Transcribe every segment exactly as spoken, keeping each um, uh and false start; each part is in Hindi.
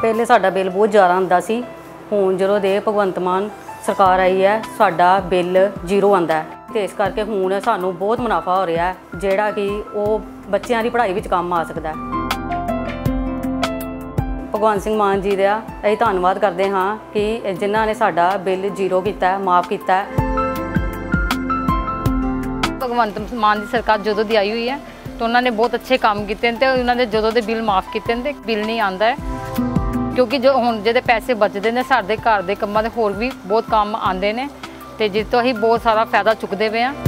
पहले साडा बिल बहुत ज़्यादा आंदा सी, हुण जदों दे भगवंत मान सरकार आई है साडा बिल जीरो आंदा है ते इस करके हुण सानूं बहुत मुनाफा हो रहा है जिहड़ा कि ओह बच्चों की पढ़ाई विच काम आ सकदा है। भगवंत सिंह मान जी दा असीं धन्नवाद करते हाँ कि जिन्हां ने साडा बिल जीरो कीता माफ़ कीता। भगवंत मान की सरकार जदों दी आई हुई है तो उन्होंने बहुत अच्छे काम किए हैं तो उन्होंने जदों दे बिल माफ़ किए हैं बिल नहीं आता है क्योंकि जो हुण जिहदे पैसे बचते हैं साडे घर के कामां दे होर भी बहुत काम आते हैं तो जिस तो असीं बहुत सारा फायदा चुकते पे हैं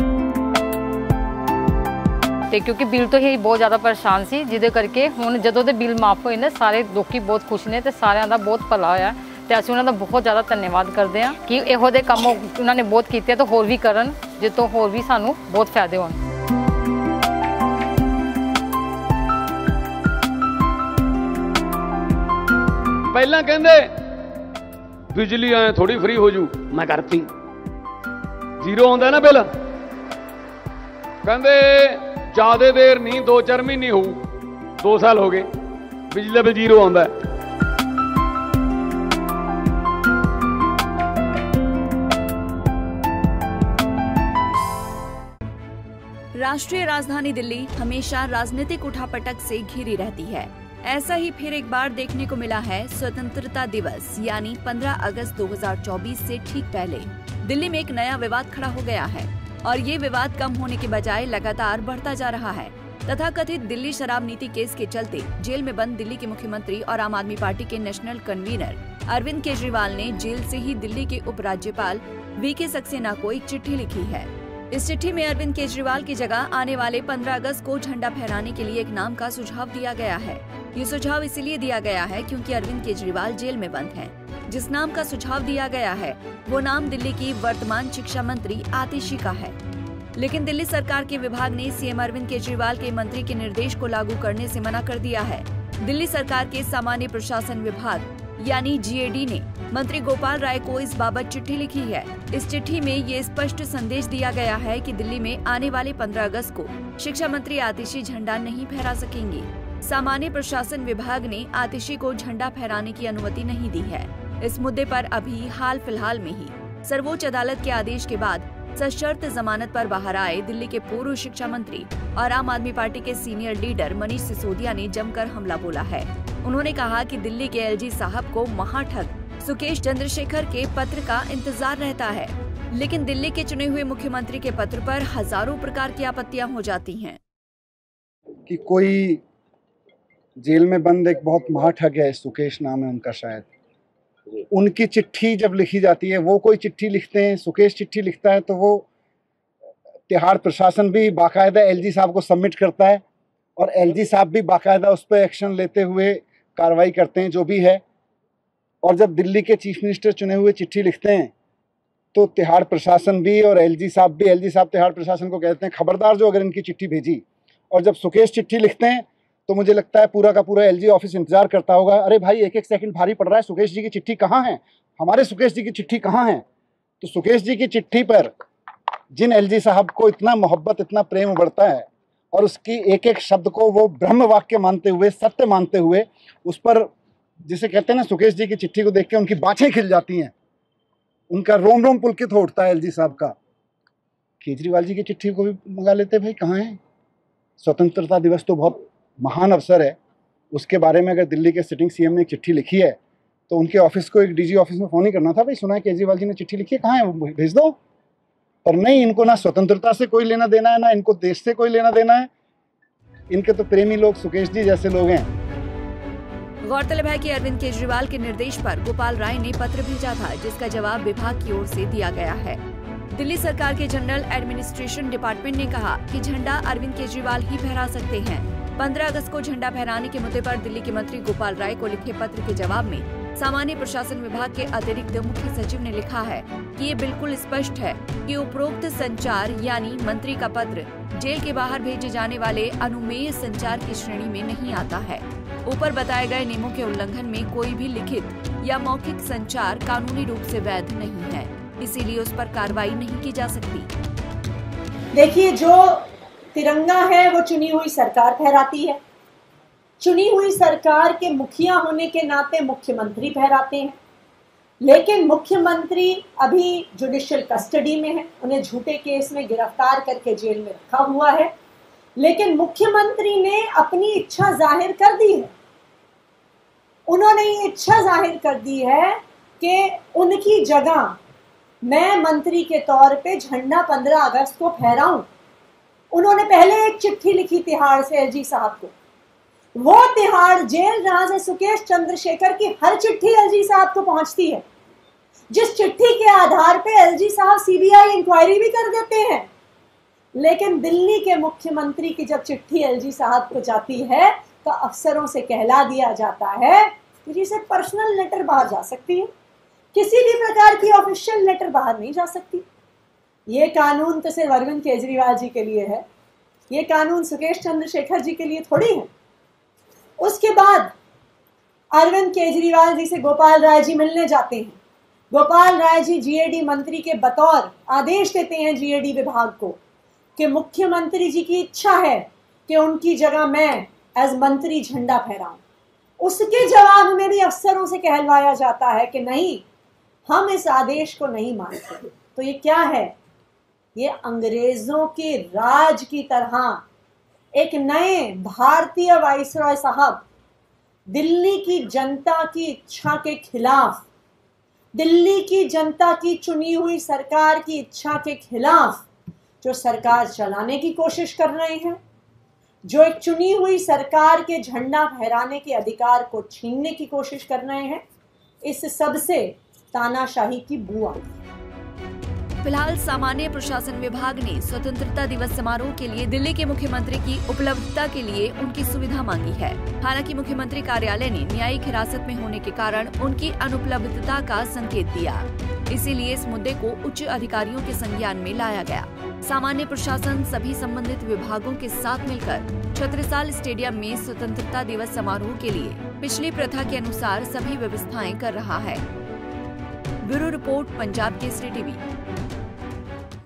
तो क्योंकि बिल तो ही बहुत ज़्यादा परेशान सी जिहदे करके हुण जदों दे बिल माफ़ होए ने सारे लोग बहुत खुश ने तो सारिਆਂ ਦਾ बहुत भला होया तो असीं उन्हां दा बहुत ज़्यादा धन्यवाद करते हैं कि इहो दे काम उन्होंने बहुत किए तो होर भी करन जिस तो होर भी सानूं बहुत फायदे होण। पहला कहंदे बिजली आए थोड़ी फ्री हो जू, मैं करती जीरो आंदा ना बिल, कहंदे ज्यादा देर नहीं दो चार महीने हो दो साल हो गए बिजली बिल जीरो आंदा है। राष्ट्रीय राजधानी दिल्ली हमेशा राजनीतिक उठापटक से घिरी रहती है। ऐसा ही फिर एक बार देखने को मिला है स्वतंत्रता दिवस यानी पंद्रह अगस्त दो हज़ार चौबीस से ठीक पहले दिल्ली में एक नया विवाद खड़ा हो गया है और ये विवाद कम होने के बजाय लगातार बढ़ता जा रहा है। तथा कथित दिल्ली शराब नीति केस के चलते जेल में बंद दिल्ली के मुख्यमंत्री और आम आदमी पार्टी के नेशनल कन्वीनर अरविंद केजरीवाल ने जेल से ही दिल्ली के उपराज्यपाल वी के सक्सेना को एक चिट्ठी लिखी है। इस चिट्ठी में अरविंद केजरीवाल की जगह आने वाले पंद्रह अगस्त को झंडा फहराने के लिए एक नाम का सुझाव दिया गया है। ये सुझाव इसलिए दिया गया है क्योंकि अरविंद केजरीवाल जेल में बंद हैं। जिस नाम का सुझाव दिया गया है वो नाम दिल्ली की वर्तमान शिक्षा मंत्री आतिशी का है, लेकिन दिल्ली सरकार के विभाग ने सीएम अरविंद केजरीवाल के मंत्री के निर्देश को लागू करने से मना कर दिया है। दिल्ली सरकार के सामान्य प्रशासन विभाग यानी जी ए डी ने मंत्री गोपाल राय को इस बाबत चिट्ठी लिखी है। इस चिट्ठी में ये स्पष्ट संदेश दिया गया है कि दिल्ली में आने वाले पंद्रह अगस्त को शिक्षा मंत्री आतिशी झंडा नहीं फहरा सकेंगे। सामान्य प्रशासन विभाग ने आतिशी को झंडा फहराने की अनुमति नहीं दी है। इस मुद्दे पर अभी हाल फिलहाल में ही सर्वोच्च अदालत के आदेश के बाद सशर्त जमानत पर बाहर आए दिल्ली के पूर्व शिक्षा मंत्री और आम आदमी पार्टी के सीनियर लीडर मनीष सिसोदिया ने जमकर हमला बोला है। उन्होंने कहा कि दिल्ली के एल जी साहब को महाठग सुकेश चंद्रशेखर के पत्र का इंतजार रहता है, लेकिन दिल्ली के चुने हुए मुख्यमंत्री के पत्र पर हजारों प्रकार की आपत्तियां हो जाती हैं। कि कोई जेल में बंद एक बहुत महाठग है, सुकेश नाम है उनका, शायद उनकी चिट्ठी जब लिखी जाती है, वो कोई चिट्ठी लिखते हैं, सुकेश चिट्ठी लिखता है तो वो तिहाड़ प्रशासन भी बाकायदा एलजी साहब को सबमिट करता है और एलजी साहब भी बाकायदा उस पर एक्शन लेते हुए कार्रवाई करते हैं जो भी है। और जब दिल्ली के चीफ मिनिस्टर चुने हुए चिट्ठी लिखते हैं तो तिहाड़ प्रशासन भी और एलजी साहब भी, एलजी साहब तिहाड़ प्रशासन को कहते हैं खबरदार जो अगर इनकी चिट्ठी भेजी। और जब सुकेश चिट्ठी लिखते हैं तो मुझे लगता है पूरा का पूरा एलजी ऑफिस इंतजार करता होगा, अरे भाई एक एक सेकंड भारी पड़ रहा है, सुकेश जी की चिट्ठी कहाँ है, हमारे सुकेश जी की चिट्ठी कहाँ है। तो सुकेश जी की चिट्ठी पर जिन एलजी साहब को इतना मोहब्बत इतना प्रेम उबड़ता है और उसकी एक एक शब्द को वो ब्रह्म वाक्य मानते हुए, सत्य मानते हुए, उस पर जिसे कहते हैं ना, सुकेश जी की चिट्ठी को देख के उनकी बाछें खिल जाती हैं, उनका रोम रोम पुलकित हो उठता है एलजी साहब का। केजरीवाल जी की चिट्ठी को भी मंगा लेते भाई, कहाँ है। स्वतंत्रता दिवस तो बहुत महान अवसर है, उसके बारे में अगर दिल्ली के सिटिंग सीएम ने एक चिट्ठी लिखी है तो उनके ऑफिस को एक डीजी ऑफिस में फ़ोन ही करना था, भाई सुना है केजरीवाल जी ने चिट्ठी लिखी है, कहाँ है वो भेज दो। पर नहीं, इनको ना स्वतंत्रता से कोई लेना देना है, ना इनको देश से कोई लेना देना है। इनके तो प्रेमी लोग सुकेश जी जैसे लोग हैं। गौरतलब है कि अरविंद केजरीवाल के निर्देश पर गोपाल राय ने पत्र भेजा था, जिसका जवाब विभाग की ओर से दिया गया है। दिल्ली सरकार के जनरल एडमिनिस्ट्रेशन डिपार्टमेंट ने कहा कि झंडा अरविंद केजरीवाल ही फहरा सकते हैं। पंद्रह अगस्त को झंडा फहराने के मुद्दे पर दिल्ली के मंत्री गोपाल राय को लिखे पत्र के जवाब में सामान्य प्रशासन विभाग के अतिरिक्त मुख्य सचिव ने लिखा है कि ये बिल्कुल स्पष्ट है कि उपरोक्त संचार यानी मंत्री का पत्र जेल के बाहर भेजे जाने वाले अनुमेय संचार की श्रेणी में नहीं आता है। ऊपर बताए गए नियमों के उल्लंघन में कोई भी लिखित या मौखिक संचार कानूनी रूप से वैध नहीं है, इसीलिए उस पर कार्रवाई नहीं की जा सकती। देखिए, जो तिरंगा है वो चुनी हुई सरकार फहराती है, चुनी हुई सरकार के मुखिया होने के नाते मुख्यमंत्री ठहराते हैं, लेकिन मुख्यमंत्री अभी जुडिशियल कस्टडी में है, उन्हें झूठे केस में गिरफ्तार करके जेल में रखा हुआ है। लेकिन मुख्यमंत्री ने अपनी इच्छा जाहिर कर दी है, उन्होंने ये इच्छा जाहिर कर दी है कि उनकी जगह मैं मंत्री के तौर पे झंडा पंद्रह अगस्त को फहराऊं। उन्होंने पहले एक चिट्ठी लिखी तिहाड़ से एलजी साहब को, वो तिहाड़ जेल जहां से सुकेश चंद्रशेखर की हर चिट्ठी एलजी साहब को पहुंचती है, जिस चिट्ठी के आधार पे एलजी साहब सीबीआई इंक्वायरी भी कर देते हैं। लेकिन दिल्ली के मुख्यमंत्री की जब चिट्ठी एलजी साहब को जाती है तो अफसरों से कहला दिया जाता है कि जिसे पर्सनल लेटर बाहर जा सकती है, किसी भी प्रकार की ऑफिशियल लेटर बाहर नहीं जा सकती। ये कानून तो सिर्फ अरविंद केजरीवाल जी के लिए है, ये कानून सुकेश चंद्रशेखर जी के लिए थोड़ी है। उसके बाद अरविंद केजरीवाल जी से गोपाल राय जी मिलने जाते हैं। गोपाल राय जी जीएडी मंत्री के बतौर आदेश देते हैं जीएडी विभाग को कि मुख्यमंत्री जी की इच्छा है कि उनकी जगह मैं एज मंत्री झंडा फहराऊं। उसके जवाब में भी अफसरों से कहलवाया जाता है कि नहीं, हम इस आदेश को नहीं मानते। तो ये क्या है? ये अंग्रेजों के राज की तरह एक नए भारतीय वाइसरॉय साहब दिल्ली की जनता की इच्छा के खिलाफ, दिल्ली की जनता की चुनी हुई सरकार की इच्छा के खिलाफ जो सरकार चलाने की कोशिश कर रहे हैं, जो एक चुनी हुई सरकार के झंडा फहराने के अधिकार को छीनने की कोशिश कर रहे हैं, इस सब से तानाशाही की बू आती है। फिलहाल सामान्य प्रशासन विभाग ने स्वतंत्रता दिवस समारोह के लिए दिल्ली के मुख्यमंत्री की उपलब्धता के लिए उनकी सुविधा मांगी है। हालांकि मुख्यमंत्री कार्यालय ने न्यायिक हिरासत में होने के कारण उनकी अनुपलब्धता का संकेत दिया, इसीलिए इस मुद्दे को उच्च अधिकारियों के संज्ञान में लाया गया। सामान्य प्रशासन सभी संबंधित विभागों के साथ मिलकर छत्रसाल स्टेडियम में स्वतंत्रता दिवस समारोह के लिए पिछली प्रथा के अनुसार सभी व्यवस्थाएं कर रहा है। Bureau report, Punjab Kesari TV.